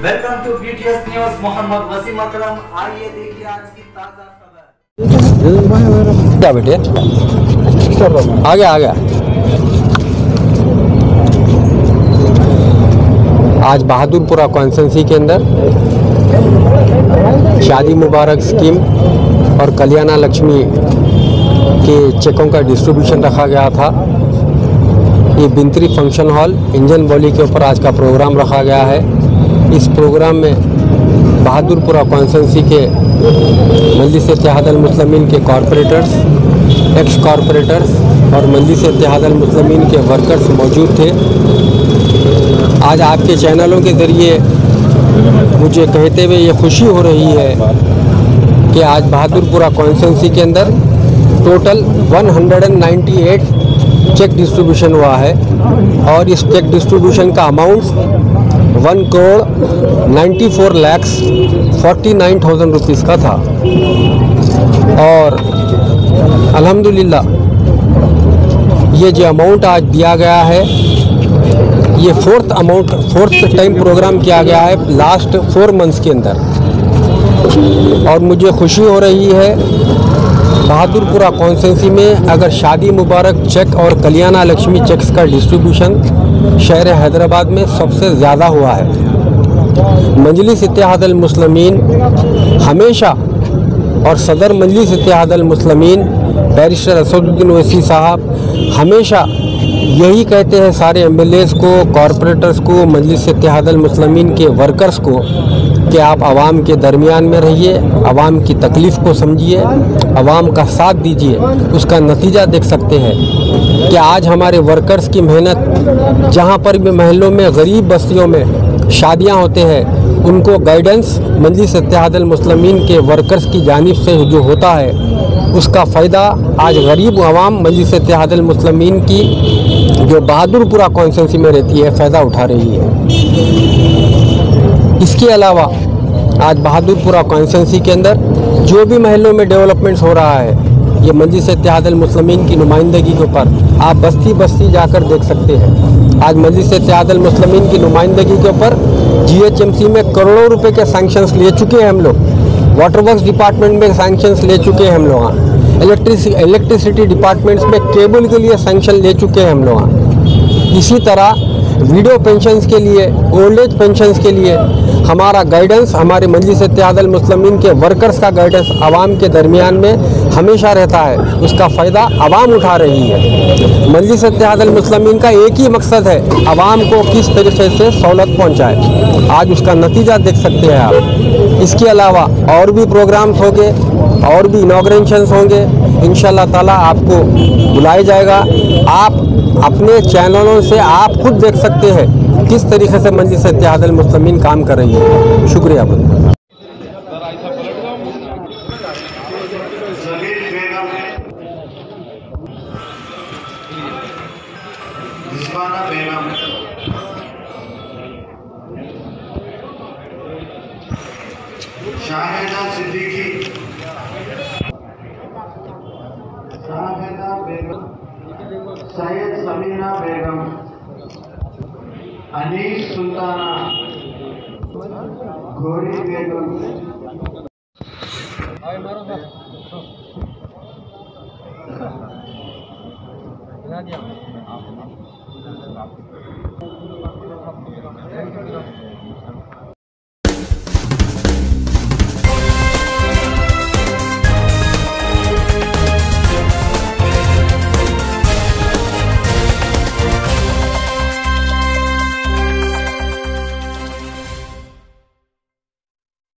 Welcome to BTS news. Mohammad Wasim Akram, आइए देखिए आज की ताज़ा खबर। क्या बेटे आ गया आज बहादुरपुरा कॉन्स्टिट्यूंसी के अंदर शादी मुबारक स्कीम और कल्याण लक्ष्मी के चेकों का डिस्ट्रीब्यूशन रखा गया था। ये बिंत्री फंक्शन हॉल इंजन बॉली के ऊपर आज का प्रोग्राम रखा गया है। इस प्रोग्राम में बहादुरपुरा कॉन्स्टिट्यूंसी के मजलिस इत्तेहाद अल मुस्लिमीन के कॉरपोरेटर्स, एक्स कॉरपोरेटर्स और मजलिस इत्तेहाद अल मुस्लिमीन के वर्कर्स मौजूद थे। आज आपके चैनलों के ज़रिए मुझे कहते हुए ये खुशी हो रही है कि आज बहादुरपुरा कॉन्स्टिट्यूंसी के अंदर टोटल 198 चेक डिस्ट्रीब्यूशन हुआ है और इस चेक डिस्ट्रीब्यूशन का अमाउंट 1,94,49,000 रुपीज़ का था। और अल्हम्दुलिल्लाह ये जो अमाउंट आज दिया गया है, ये फोर्थ टाइम प्रोग्राम किया गया है लास्ट 4 मंथ्स के अंदर। और मुझे खुशी हो रही है बहादुरपुरा कॉन्स्टिट्यूंसी में अगर शादी मुबारक चेक और कल्याण लक्ष्मी चेक्स का डिस्ट्रीब्यूशन शहर हैदराबाद में सबसे ज़्यादा हुआ है। मजलिस इत्तेहाद अल मुस्लिमीन हमेशा और सदर मजलिस इत्तेहाद अल मुस्लिमीन बैरिस्टर असदुद्दीन ओवैसी साहब हमेशा यही कहते हैं सारे MLAs को, कॉरपोरेटर्स को, मजलिस इत्तेहाद अल मुस्लिमीन के वर्कर्स को कि आप आवाम के दरमियान में रहिए, आवाम की तकलीफ़ को समझिए, आवाम का साथ दीजिए। उसका नतीजा देख सकते हैं कि आज हमारे वर्कर्स की मेहनत, जहाँ पर भी महलों में गरीब बस्तियों में शादियाँ होते हैं, उनको गाइडेंस मजलिस इत्तेहाद अल मुस्लिमीन के वर्कर्स की जानिब से जो होता है, उसका फ़ायदा आज गरीब आवाम मजलिस इत्तेहाद अल मुस्लिमीन की जो बहादुरपुरा कॉन्स्टिट्यूंसी में रहती है फ़ायदा उठा रही है। इसके अलावा आज बहादुरपुरा कॉन्स्टिट्यूंसी के अंदर जो भी महलों में डेवलपमेंट्स हो रहा है, ये मजलिस इत्तेहाद अल मुस्लिमीन की नुमाइंदगी के ऊपर आप बस्ती बस्ती जाकर देख सकते हैं। आज मजलिस इत्तेहाद अल मुस्लिमीन की नुमाइंदगी के ऊपर GHMC में करोड़ों रुपए के सैंक्शंस ले चुके हैं हम लोग। वाटर वर्क्स डिपार्टमेंट में सैंक्शंस ले चुके हैं हम लोग। इलेक्ट्रिसिटी डिपार्टमेंट्स में केबल के लिए सैंक्शन ले चुके हैं हम लोग। इसी तरह वीडियो पेंशन्स के लिए, ओल्ड एज पेंशन्स के लिए हमारा गाइडेंस, हमारे मजलिस इत्तेहाद अल मुस्लिमीन के वर्कर्स का गाइडेंस आवाम के दरमियान में हमेशा रहता है। उसका फ़ायदा आवाम उठा रही है। मजलिस इत्तेहाद अल मुस्लिमीन का एक ही मकसद है, आवाम को किस तरीके से सहूलत पहुँचाए। आज उसका नतीजा देख सकते हैं आप। इसके अलावा और भी प्रोग्राम्स होंगे और भी इनॉग्रेशंस होंगे। इंशाअल्लाह ताला आपको बुलाया जाएगा। आप अपने चैनलों से आप खुद देख सकते हैं किस तरीके से मजलिस इत्तेहाद अल मुस्लिमीन काम कर रही है। शुक्रिया। शाहिदा सिद्दीकी, शाहिदा बेगम, सैयद समीना बेगम, अनीस सुल्ताना, घोड़ी बेगम।